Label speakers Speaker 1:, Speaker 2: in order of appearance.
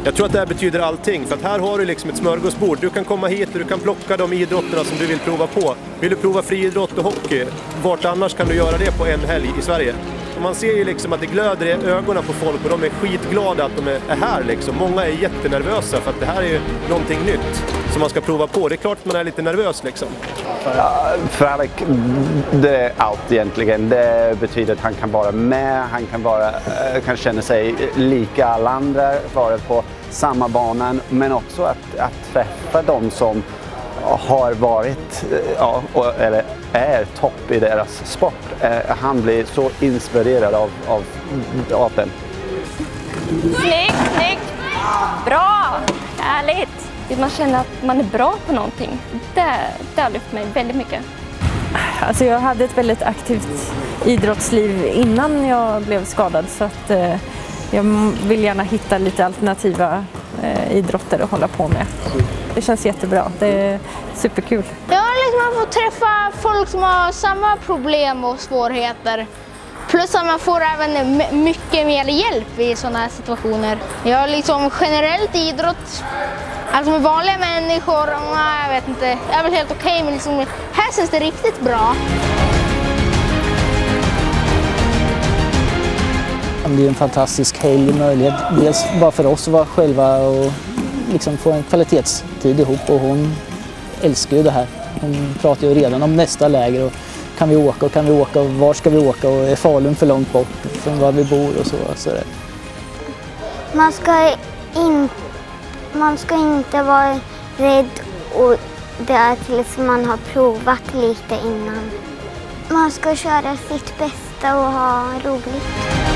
Speaker 1: Jag tror att det här betyder allting, för att här har du liksom ett smörgåsbord. Du kan komma hit och du kan plocka de idrotterna som du vill prova på. Vill du prova friidrott och hockey? Vart annars kan du göra det på en helg i Sverige? Och man ser ju liksom att det glöder i ögonen på folk och de är skitglada att de är här liksom. Många är jättenervösa för att det här är ju någonting nytt som man ska prova på. Det är klart att man är lite nervös liksom.
Speaker 2: Ja, för Alec, det är allt egentligen. Det betyder att han kan vara med, han kan känna sig lika alla andra, vara på samma banan, men också att träffa dem som har varit eller är topp i deras sport. Han blir så inspirerad av den.
Speaker 3: Snyggt! Bra! Härligt! Man känner att man är bra på någonting. Det har lyft mig väldigt mycket.
Speaker 4: Alltså jag hade ett väldigt aktivt idrottsliv innan jag blev skadad, så att jag vill gärna hitta lite alternativa idrotter att hålla på med. Det känns jättebra, det är superkul.
Speaker 5: Ja, liksom man får träffa folk som har samma problem och svårigheter. Plus att man får även mycket mer hjälp i sådana här situationer. Jag liksom generellt idrott, alltså med vanliga människor, jag vet inte, är väl helt okej, men liksom, här känns det riktigt bra.
Speaker 6: Det är en fantastisk helg möjlighet, dels bara för oss att vara själva och liksom få en kvalitetstid ihop, och hon älskar ju det här. Hon pratar ju redan om nästa läger och kan vi åka och var ska vi åka och är Falun för långt bort från var vi bor och så där.
Speaker 7: Man ska inte vara rädd, och det är tills man har provat lite innan. Man ska köra sitt bästa och ha roligt.